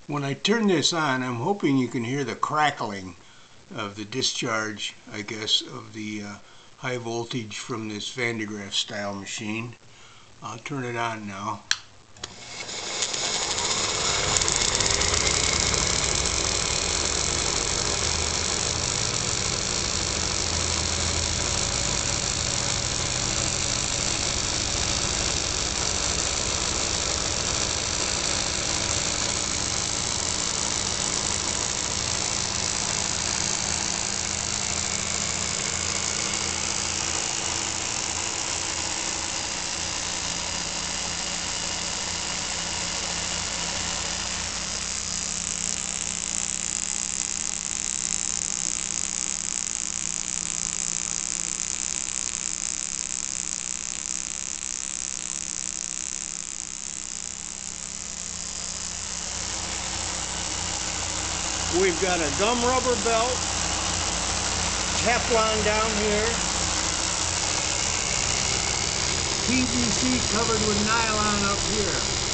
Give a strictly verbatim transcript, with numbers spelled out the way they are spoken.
When I turn this on, I'm hoping you can hear the crackling of the discharge, I guess, of the uh, high voltage from this Van de Graaff style machine. I'll turn it on now. We've got a gum rubber belt, Teflon down here, P V C covered with nylon up here.